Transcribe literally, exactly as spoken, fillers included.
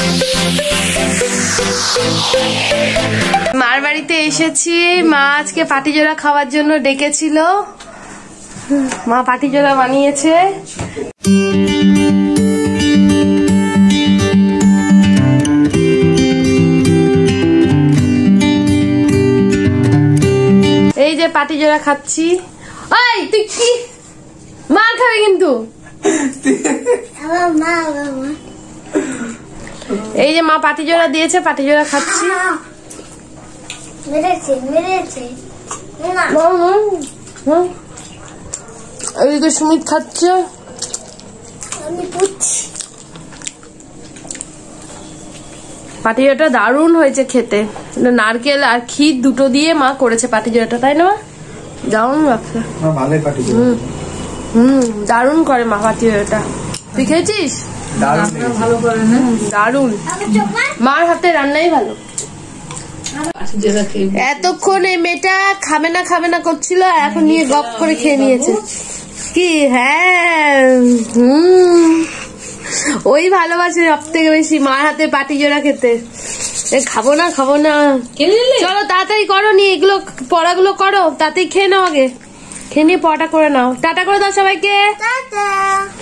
মার বাড়িতে এসেছি। মা আজকে পাটিজোড়া খাওয়ার জন্য ডেকেছিল। মা পাটিজোড়া বানিয়েছে। এই যে পাটিজোড়া খাচ্ছি। ওই তুই কি মার খাবে কিন্তু। এই যে মা পাটিজোড়া দিয়েছে, পাটিজোড়া খাচ্ছি। এইদিকে সুমিত খাচ্ছে। পাটিজোড়াটা দারুণ হয়েছে খেতে। নারকেল আর ক্ষীর দুটো দিয়ে মা করেছে পাটিজোড়াটা, তাই না? দারুণ লাগছে। হম দারুণ করে মা পাটিজোড়াটা। তুই খেয়েছিস? ভালো করে না, দারুণ। মার হাতে রান্নাই ভালো। এতক্ষণ এই মেয়েটা খাবে না খাবে না করছিল, এখন নিয়ে গপ করে খেয়ে নিয়েছে। কি? হ্যাঁ, হম ওই ভালোবাসে সব থেকে বেশি মার হাতে পাটিজোড়া খেতে। খাবো না খাবো না, চলো তাড়াতাড়ি করো, নিয়ে এগুলো পড়াগুলো করো, তাড়াতাড়ি খেয়ে নাও। আগে খেয়ে নিয়ে পড়াটা করে নাও। টাটা করে দাও সবাইকে।